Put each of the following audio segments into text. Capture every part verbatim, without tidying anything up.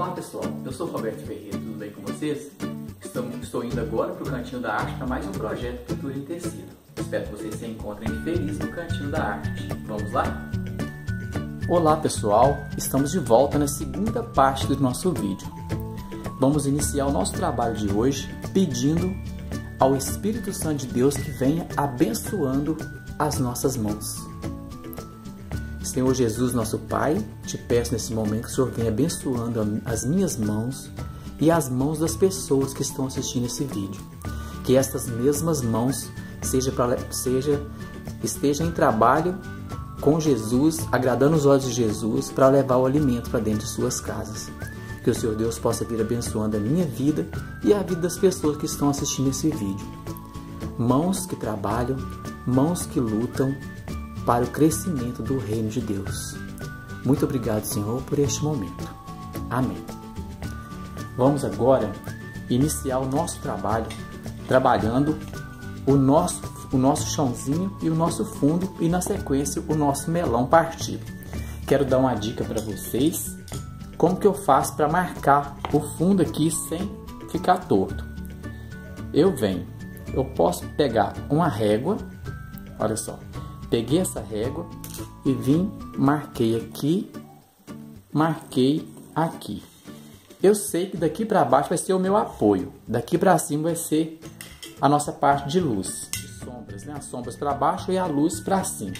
Olá pessoal, eu sou Roberto Ferreira, tudo bem com vocês? Estou, estou indo agora para o Cantinho da Arte para mais um projeto Pintura em Tecido. Espero que vocês se encontrem felizes no Cantinho da Arte. Vamos lá? Olá pessoal, estamos de volta na segunda parte do nosso vídeo. Vamos iniciar o nosso trabalho de hoje pedindo ao Espírito Santo de Deus que venha abençoando as nossas mãos. Senhor Jesus, nosso Pai, te peço nesse momento que o Senhor venha abençoando as minhas mãos e as mãos das pessoas que estão assistindo esse vídeo. Que estas mesmas mãos seja pra, seja, estejam em trabalho com Jesus, agradando os olhos de Jesus, para levar o alimento para dentro de suas casas. Que o Senhor Deus possa vir abençoando a minha vida e a vida das pessoas que estão assistindo esse vídeo. Mãos que trabalham, mãos que lutam para o crescimento do reino de Deus. Muito obrigado, Senhor, por este momento. Amém. Vamos agora iniciar o nosso trabalho, trabalhando o nosso, o nosso chãozinho e o nosso fundo e, na sequência, o nosso melão partido. Quero dar uma dica para vocês, como que eu faço para marcar o fundo aqui sem ficar torto. Eu venho, eu posso pegar uma régua, olha só, peguei essa régua e vim, marquei aqui, marquei aqui. Eu sei que daqui para baixo vai ser o meu apoio, daqui para cima vai ser a nossa parte de luz, de sombras, né? As sombras para baixo e a luz para cima.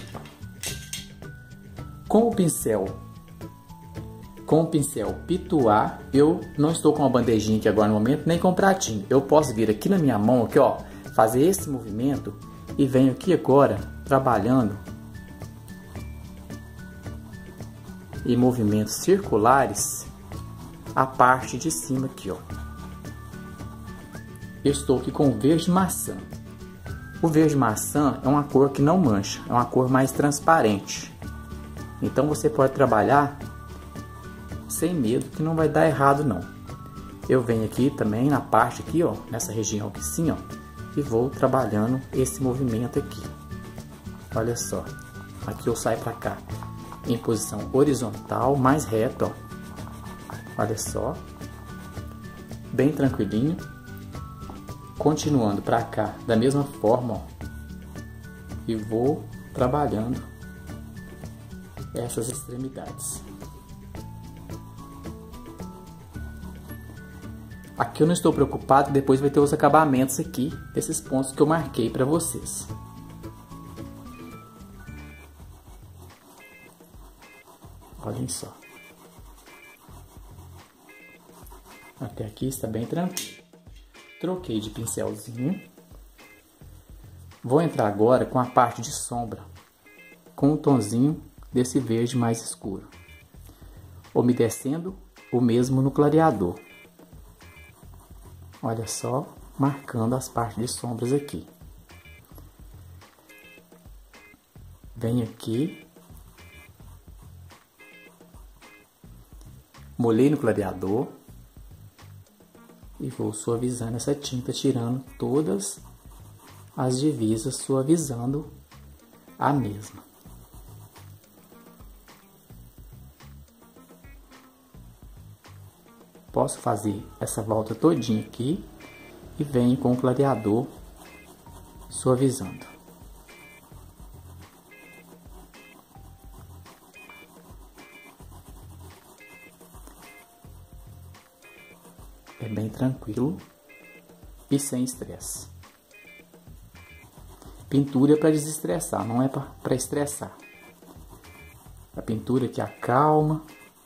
Com o pincel, com o pincel Pituá, eu não estou com uma bandejinha aqui agora no momento, nem com um pratinho. Eu posso vir aqui na minha mão, aqui ó, fazer esse movimento e venho aqui agora trabalhando em movimentos circulares a parte de cima aqui, ó. Eu estou aqui com o verde maçã. O verde maçã é uma cor que não mancha, é uma cor mais transparente. Então você pode trabalhar sem medo que não vai dar errado não. Eu venho aqui também na parte aqui, ó, nessa região aqui sim, ó, e vou trabalhando esse movimento aqui. Olha só, aqui eu saio para cá em posição horizontal, mais reto, ó. Olha só, bem tranquilinho, continuando para cá da mesma forma, ó, e vou trabalhando essas extremidades. Aqui eu não estou preocupado, depois vai ter os acabamentos aqui desses pontos que eu marquei para vocês. Olhem só. Até aqui está bem tranquilo. Troquei de pincelzinho. Vou entrar agora com a parte de sombra, com um tonzinho desse verde mais escuro, umedecendo o mesmo no clareador. Olha só, marcando as partes de sombras aqui. Venho aqui. Molhei no clareador e vou suavizando essa tinta, tirando todas as divisas, suavizando a mesma. Posso fazer essa volta todinha aqui e venho com o clareador suavizando. É bem tranquilo e sem estresse. Pintura é para desestressar, não é para estressar. A pintura que acalma.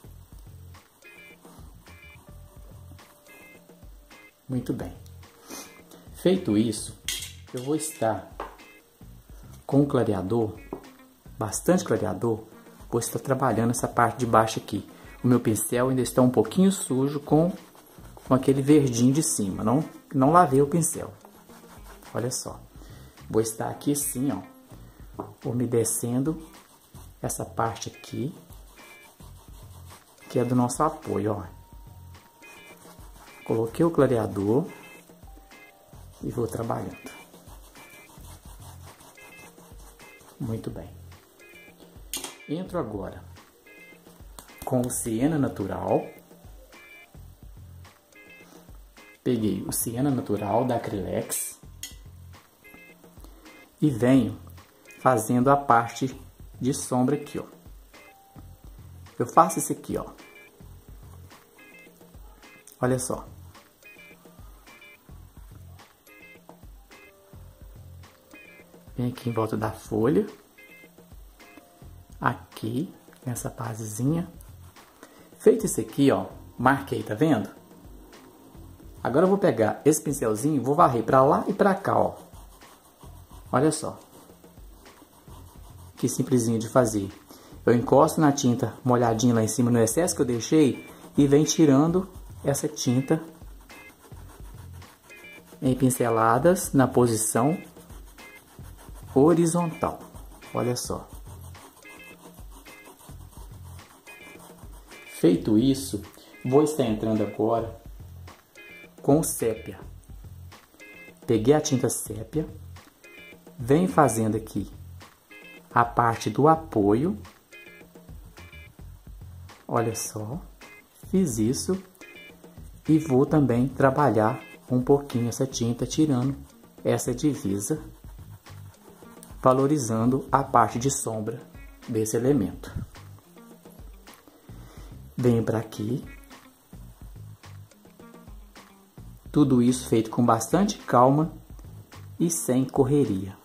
Muito bem. Feito isso, eu vou estar com o clareador, bastante clareador, vou estar trabalhando essa parte de baixo aqui. O meu pincel ainda está um pouquinho sujo com com aquele verdinho de cima, não, não lavei o pincel. Olha só, vou estar aqui assim, ó, umedecendo essa parte aqui, que é do nosso apoio, ó. Coloquei o clareador e vou trabalhando. Muito bem. Entro agora com o siena natural peguei o Siena Natural da Acrylex e venho fazendo a parte de sombra aqui, ó. Eu faço isso aqui, ó. Olha só. Vem aqui em volta da folha. Aqui, nessa basezinha. Feito isso aqui, ó. Marquei, tá vendo? Agora eu vou pegar esse pincelzinho e vou varrer pra lá e pra cá, ó. Olha só. Que simplesinho de fazer. Eu encosto na tinta molhadinha lá em cima no excesso que eu deixei e venho tirando essa tinta em pinceladas na posição horizontal. Olha só. Feito isso, vou estar entrando agora com sépia. Peguei a tinta sépia, venho fazendo aqui a parte do apoio. Olha só, fiz isso e vou também trabalhar um pouquinho essa tinta, tirando essa divisa, valorizando a parte de sombra desse elemento. Venho para aqui. Tudo isso feito com bastante calma e sem correria.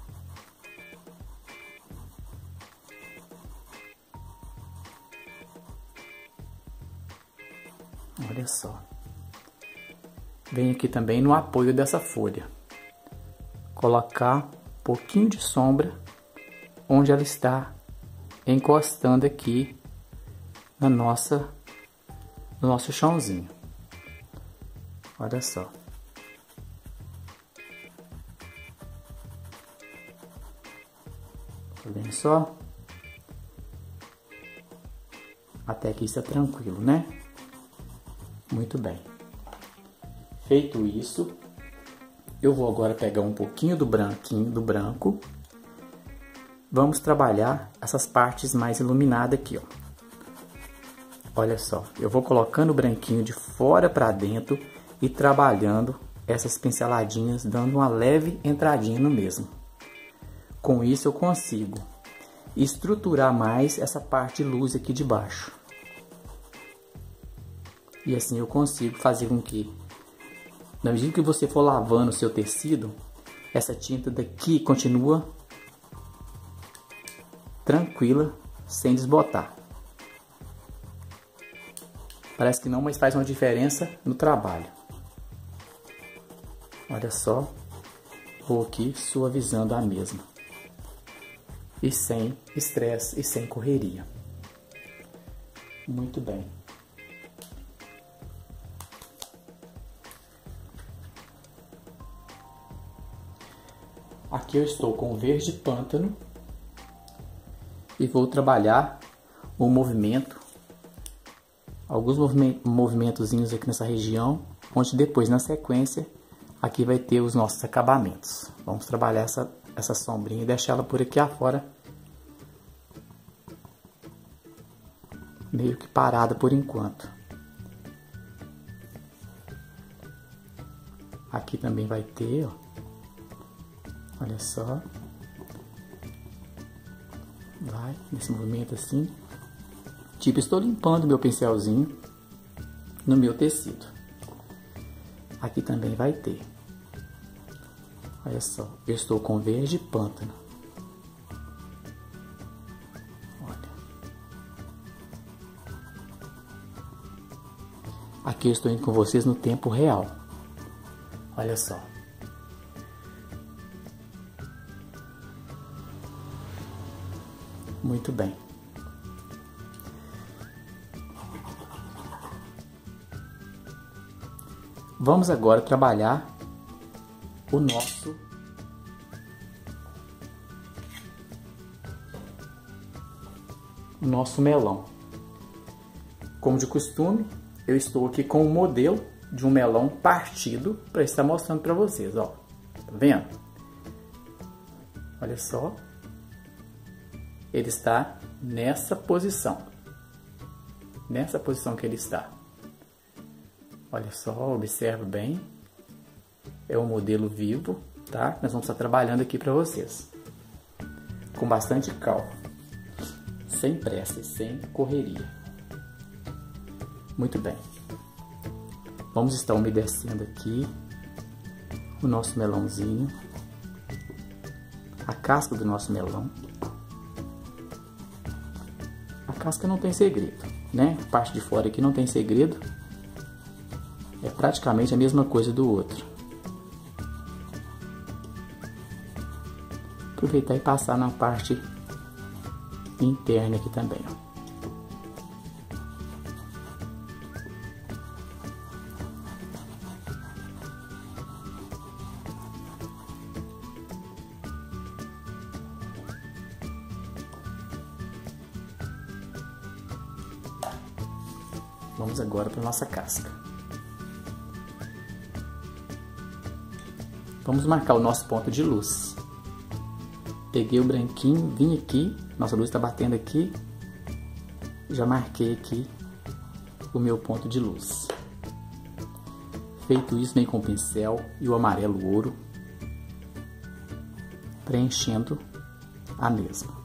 Olha só. Venho aqui também no apoio dessa folha. Colocar um pouquinho de sombra onde ela está encostando aqui na nossa, no nosso chãozinho. Olha só. Tá vendo só? Até aqui está tranquilo, né? Muito bem. Feito isso, eu vou agora pegar um pouquinho do branquinho, do branco. Vamos trabalhar essas partes mais iluminadas aqui, ó. Olha só, eu vou colocando o branquinho de fora para dentro e trabalhando essas pinceladinhas, dando uma leve entradinha no mesmo. Com isso eu consigo estruturar mais essa parte de luz aqui de baixo. E assim eu consigo fazer com que, na medida que você for lavando o seu tecido, essa tinta daqui continua tranquila, sem desbotar. Parece que não, mas faz uma diferença no trabalho. Olha só, vou aqui suavizando a mesma. E sem estresse e sem correria. Muito bem. Aqui eu estou com verde pântano e vou trabalhar o movimento, alguns movimentozinhos aqui nessa região, onde depois na sequência aqui vai ter os nossos acabamentos. Vamos trabalhar essa, essa sombrinha e deixar ela por aqui afora, meio que parada por enquanto. Aqui também vai ter, ó. Olha só. Vai nesse movimento assim. Tipo, estou limpando meu pincelzinho no meu tecido. Aqui também vai ter. Olha só, eu estou com verde pântano. Olha. Aqui eu estou indo com vocês no tempo real. Olha só. Muito bem. Vamos agora trabalhar o nosso o nosso melão. Como de costume, eu estou aqui com o modelo de um melão partido para estar mostrando para vocês, ó. Tá vendo? Olha só. Ele está nessa posição. Nessa posição que ele está. Olha só, observa bem. É um modelo vivo, tá? Nós vamos estar trabalhando aqui para vocês. Com bastante calma. Sem pressa, sem correria. Muito bem. Vamos estar umedecendo aqui o nosso melãozinho. A casca do nosso melão. A casca não tem segredo, né? A parte de fora aqui não tem segredo. É praticamente a mesma coisa do outro. Aproveitar e passar na parte interna aqui também, ó. Vamos agora para nossa casca. Vamos marcar o nosso ponto de luz. Peguei o branquinho, vim aqui, nossa luz está batendo aqui. Já marquei aqui o meu ponto de luz. Feito isso, vem com o pincel e o amarelo ouro, preenchendo a mesma.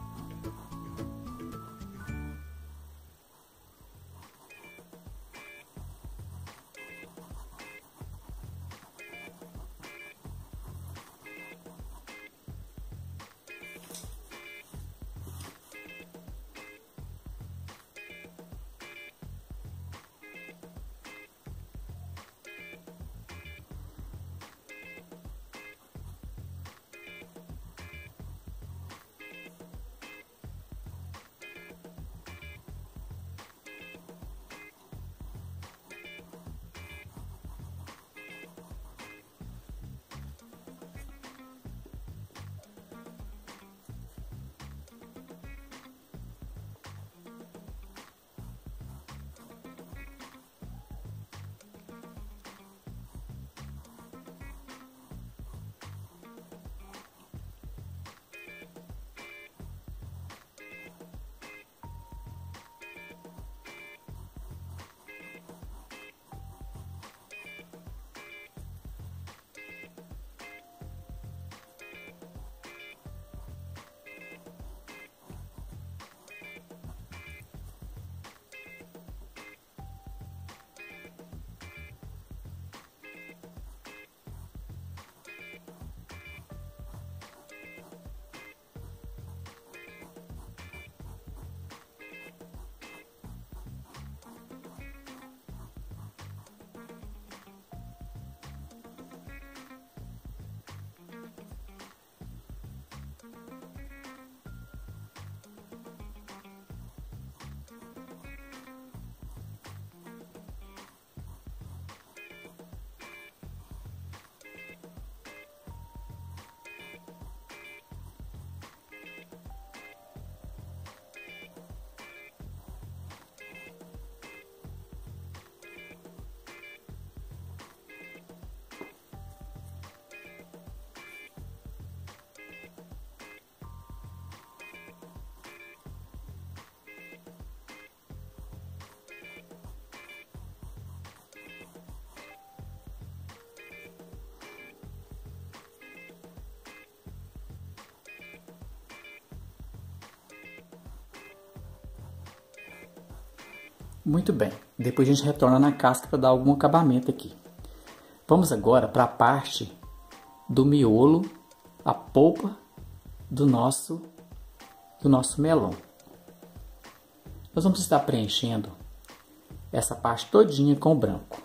Muito bem, depois a gente retorna na casca para dar algum acabamento aqui. Vamos agora para a parte do miolo, a polpa do nosso, do nosso melão. Nós vamos estar preenchendo essa parte todinha com branco.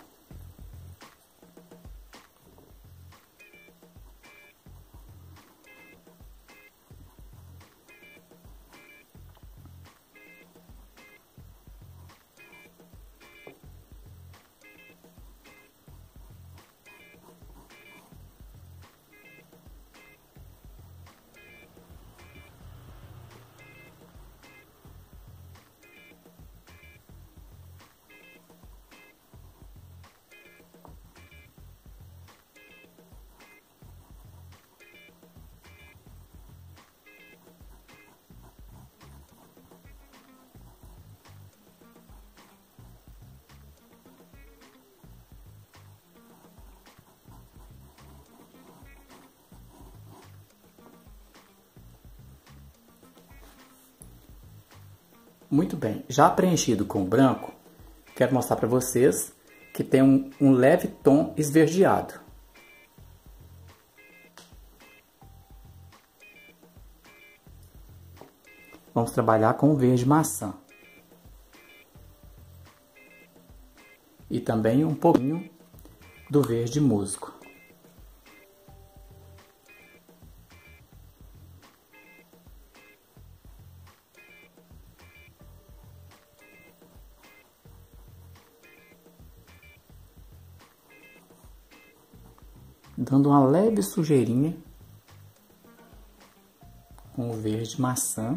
Muito bem, já preenchido com branco, quero mostrar para vocês que tem um, um leve tom esverdeado. Vamos trabalhar com o verde maçã. E também um pouquinho do verde musgo. Dando uma leve sujeirinha com o verde maçã.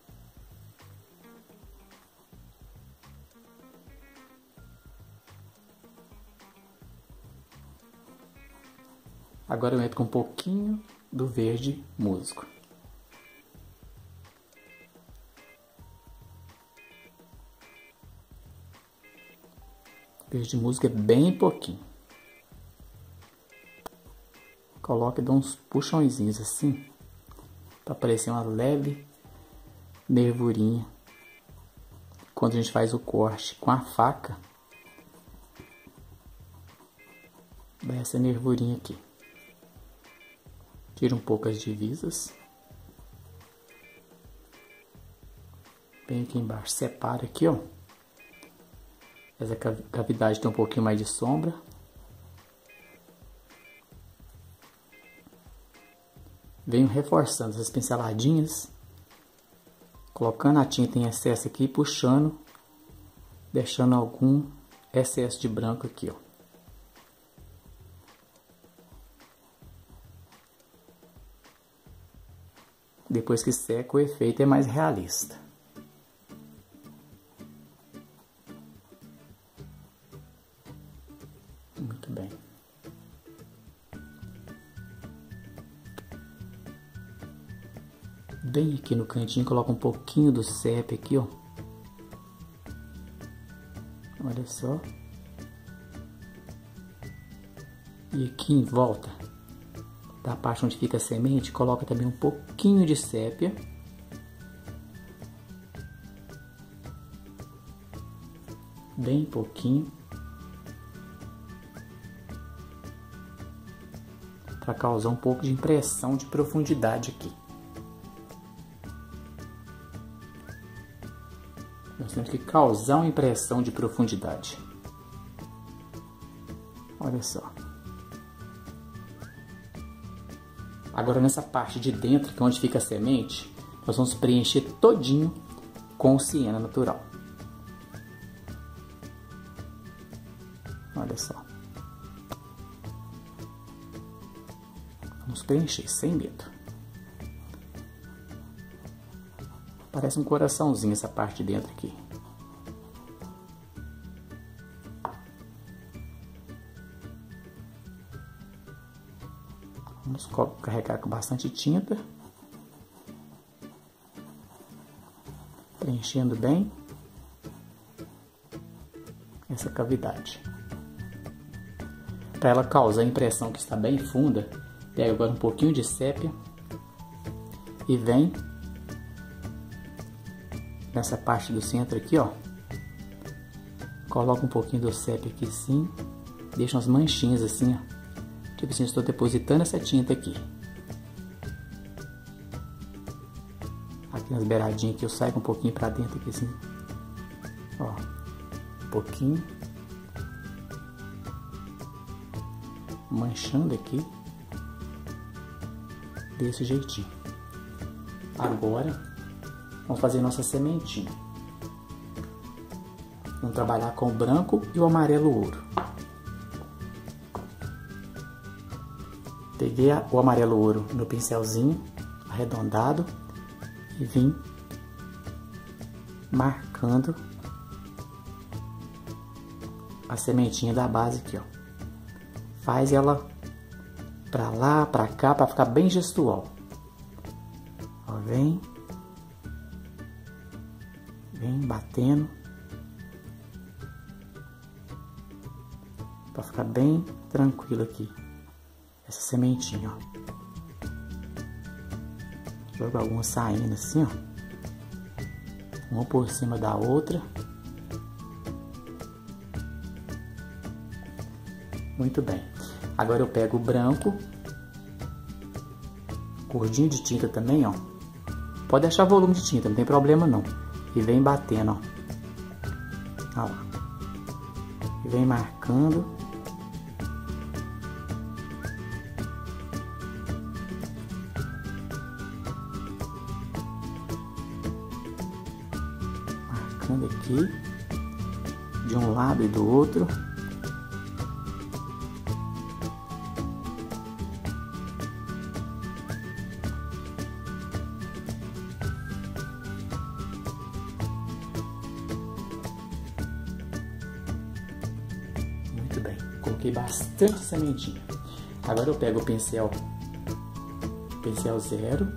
Agora eu entro com um pouquinho do verde musgo. Verde musgo é bem pouquinho. Coloque e dá uns puxõezinhos assim, para aparecer uma leve nervurinha. Quando a gente faz o corte com a faca, dá essa nervurinha aqui. Tira um pouco as divisas. Bem aqui embaixo, separa aqui, ó. Essa cavidade tem um pouquinho mais de sombra. Venho reforçando essas pinceladinhas, colocando a tinta em excesso aqui, puxando, deixando algum excesso de branco aqui, ó. Depois que seca, o efeito é mais realista. Muito bem. Bem aqui no cantinho, coloca um pouquinho do sépia aqui, ó. Olha só. E aqui em volta da parte onde fica a semente, coloca também um pouquinho de sépia. Bem pouquinho. Para causar um pouco de impressão de profundidade aqui. Nós temos que causar uma impressão de profundidade. Olha só. Agora nessa parte de dentro, que é onde fica a semente, nós vamos preencher todinho com siena natural. Olha só. Vamos preencher sem medo. Parece um coraçãozinho essa parte de dentro aqui. Vamos carregar com bastante tinta. Preenchendo bem essa cavidade. Para ela causar a impressão que está bem funda, pega agora um pouquinho de sépia e vem nessa parte do centro aqui, ó. Coloca um pouquinho do sépia aqui assim, deixa umas manchinhas assim, ó. Tipo assim, estou depositando essa tinta aqui. Aqui nas beiradinhas aqui eu saio um pouquinho para dentro aqui assim. Ó, um pouquinho. Manchando aqui. Desse jeitinho. Agora, vamos fazer nossa sementinha. Vamos trabalhar com o branco e o amarelo ouro. Peguei o amarelo ouro no pincelzinho arredondado e vim marcando a sementinha da base aqui, ó. Faz ela pra lá, pra cá, pra ficar bem gestual. Ó, vem. Vem batendo. Pra ficar bem tranquilo aqui. Essa sementinha, ó. Joga alguma saindo assim, ó. Uma por cima da outra. Muito bem. Agora eu pego o branco, cordinho de tinta também, ó. Pode deixar volume de tinta, não tem problema não. E vem batendo, ó. Olha lá. E vem marcando. Marcando aqui, de um lado e do outro. Muito bem, coloquei bastante sementinha. Agora eu pego o pincel, pincel zero,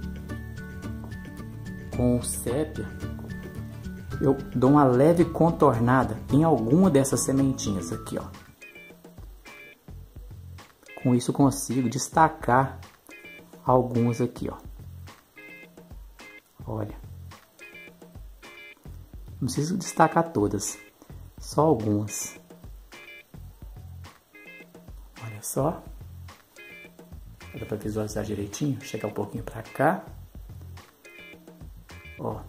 com o sépia. Eu dou uma leve contornada em alguma dessas sementinhas aqui, ó. Com isso eu consigo destacar algumas aqui, ó. Olha. Não preciso destacar todas, só algumas. Olha só. Dá para visualizar direitinho. Chegar um pouquinho para cá. Ó.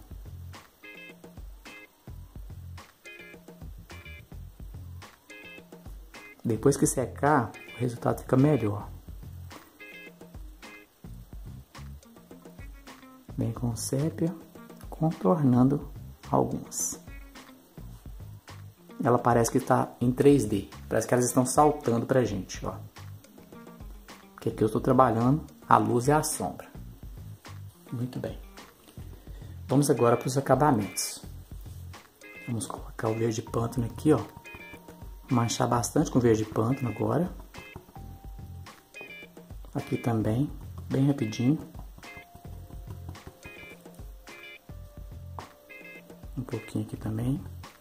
Depois que secar, o resultado fica melhor. Vem com sépia, contornando algumas. Ela parece que está em três D. Parece que elas estão saltando pra gente, ó. Porque aqui eu estou trabalhando a luz e a sombra. Muito bem. Vamos agora para os acabamentos. Vamos colocar o verde pântano aqui, ó. Manchar bastante com verde pântano agora. Aqui também, bem rapidinho. Um pouquinho aqui também.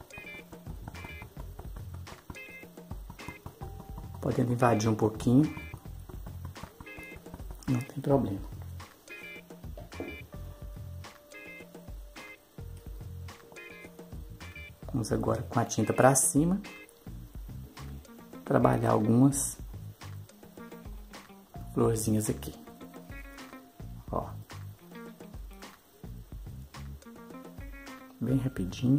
Podendo invadir um pouquinho. Não tem problema. Vamos agora com a tinta para cima. Trabalhar algumas florzinhas aqui, ó, bem rapidinho.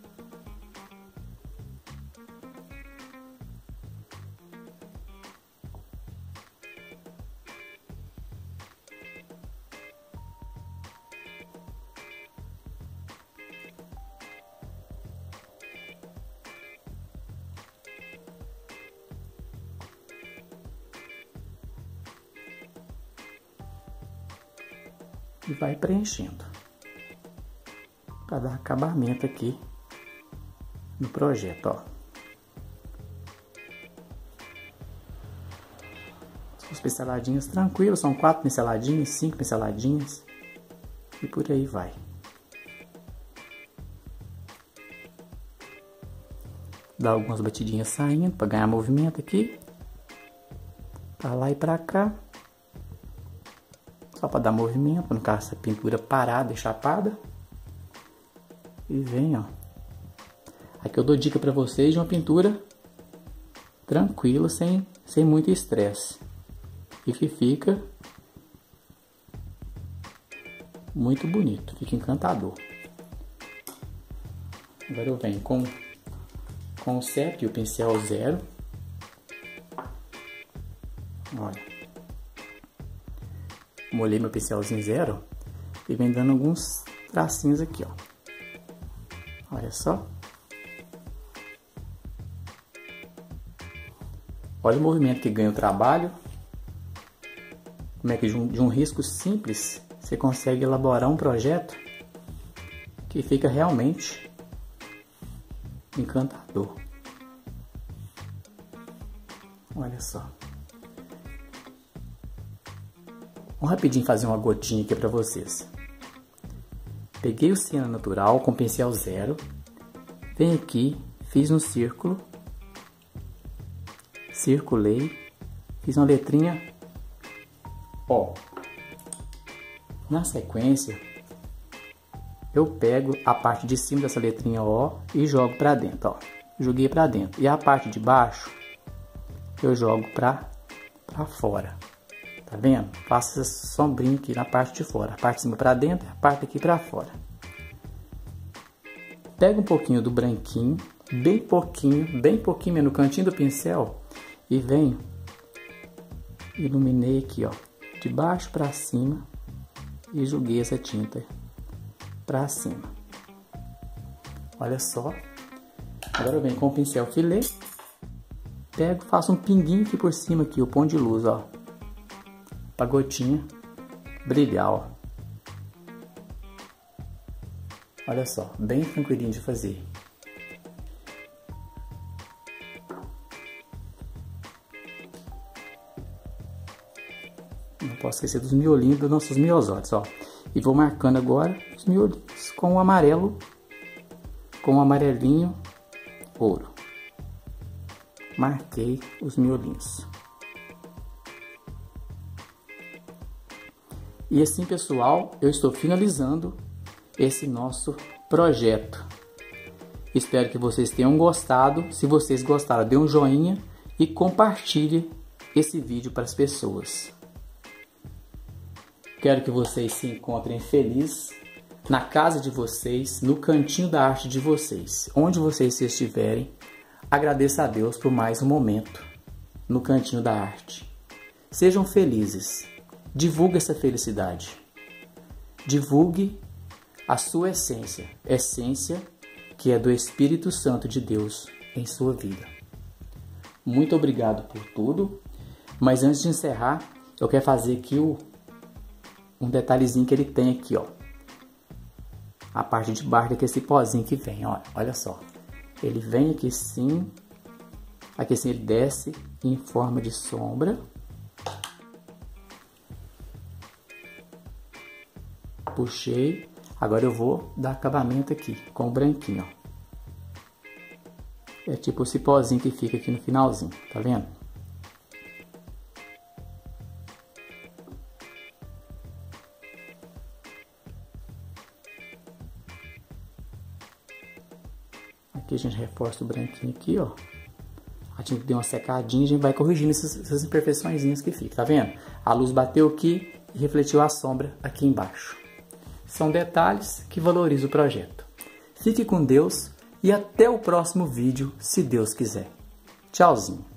E vai preenchendo para dar acabamento aqui no projeto, ó. As pinceladinhas tranquilas, são quatro pinceladinhas, cinco pinceladinhas e por aí vai. Dá algumas batidinhas saindo para ganhar movimento aqui, para lá e para cá. Só para dar movimento, para não ficar essa pintura parada e chapada. E vem, ó. Aqui eu dou dica para vocês de uma pintura tranquila, sem, sem muito estresse. E que fica muito bonito, fica encantador. Agora eu venho com, com o sépia e o pincel zero. Olha. Molhei meu pincelzinho zero e vem dando alguns tracinhos aqui, ó. Olha só. Olha o movimento que ganha o trabalho. Como é que de um, de um risco simples você consegue elaborar um projeto que fica realmente encantador. Olha só. Vamos rapidinho fazer uma gotinha aqui para vocês. Peguei o siena natural com pincel zero. Vem aqui, fiz um círculo. Circulei. Fiz uma letrinha O. Na sequência, eu pego a parte de cima dessa letrinha O e jogo para dentro, ó. Joguei para dentro. E a parte de baixo eu jogo para para fora. Tá vendo? Faço essa sombrinha aqui na parte de fora. A parte de cima para dentro e a parte aqui para fora. Pega um pouquinho do branquinho, bem pouquinho, bem pouquinho no cantinho do pincel e venho, iluminei aqui, ó, de baixo para cima e joguei essa tinta para cima. Olha só. Agora eu venho com o pincel filé, pego, faço um pinguinho aqui por cima aqui, o ponto de luz, ó, pra gotinha brilhar, ó. Olha só, bem tranquilinho de fazer. Não posso esquecer dos miolinhos dos nossos miosótis, ó. E vou marcando agora os miolinhos com o amarelo, com o amarelinho ouro. Marquei os miolinhos. E assim, pessoal, eu estou finalizando esse nosso projeto. Espero que vocês tenham gostado. Se vocês gostaram, dê um joinha e compartilhe esse vídeo para as pessoas. Quero que vocês se encontrem felizes na casa de vocês, no cantinho da arte de vocês. Onde vocês estiverem, agradeça a Deus por mais um momento no cantinho da arte. Sejam felizes. Divulgue essa felicidade. Divulgue a sua essência, essência que é do Espírito Santo de Deus em sua vida. Muito obrigado por tudo, mas antes de encerrar, eu quero fazer aqui o, um detalhezinho que ele tem aqui, ó. A parte de baixo daqui, esse pozinho que vem, ó, olha só. Ele vem aqui sim, aqui assim ele desce em forma de sombra. Puxei. Agora eu vou dar acabamento aqui com o branquinho, ó. É tipo o cipózinho que fica aqui no finalzinho, tá vendo? Aqui a gente reforça o branquinho aqui, ó. A tinta deu uma secadinha, a gente vai corrigindo essas, essas imperfeiçõezinhas que ficam, tá vendo? A luz bateu aqui e refletiu a sombra aqui embaixo. São detalhes que valorizam o projeto. Fique com Deus e até o próximo vídeo, se Deus quiser. Tchauzinho!